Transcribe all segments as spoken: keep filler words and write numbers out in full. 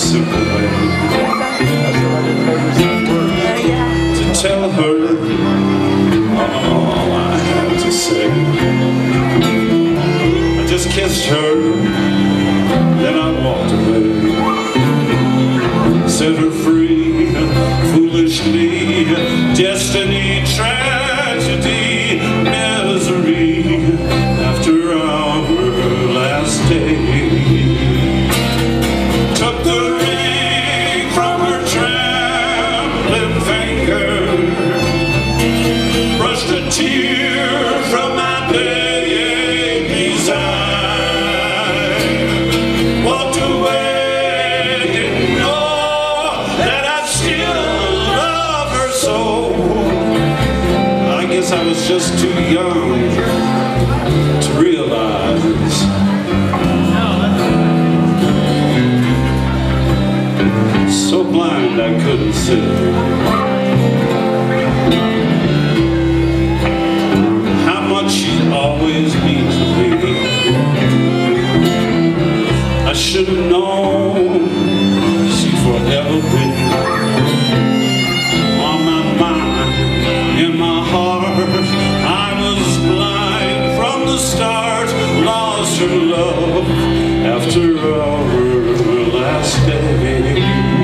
simple way to tell her all I had to say. I just kissed her, then I walked away. Set her free, foolishly, destiny, tragedy, misery, after our last day. Took the ring from her trembling finger, brushed a tear from my baby's eye, walked away, didn't know that I still love her so. I guess I was just too young to realize. So blind I couldn't see how much she'd always mean to me. I should have known she'd forever be on my mind, in my heart. I was blind from the start, lost her love after our last day.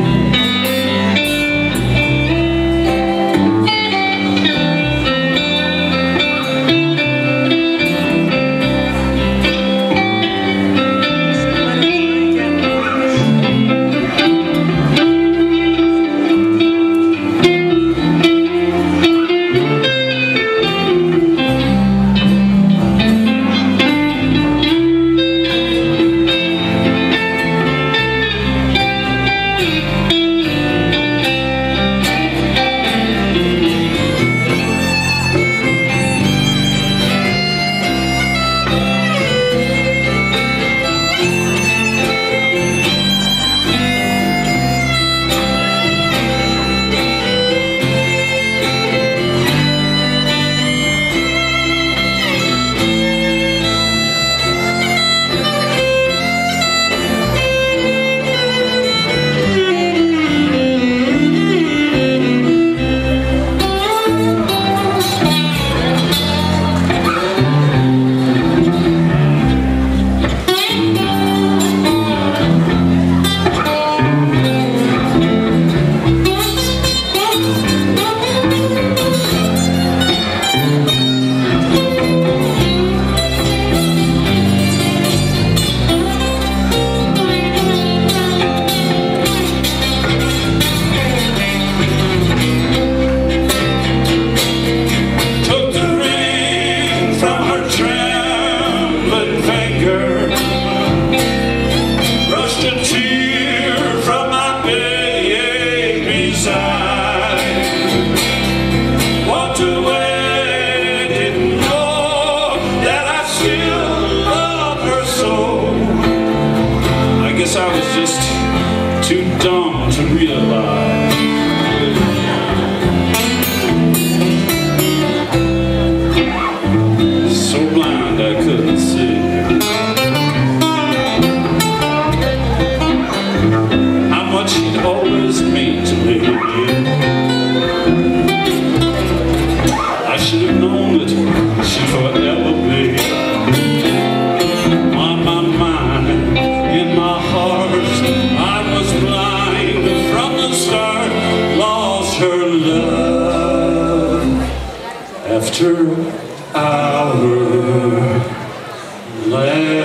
I was just too dumb to realize. So blind I couldn't see how much she'd always mean to me. I should have known that she'd forever be on my mind, in my heart. I was blind from the start, lost her love after our last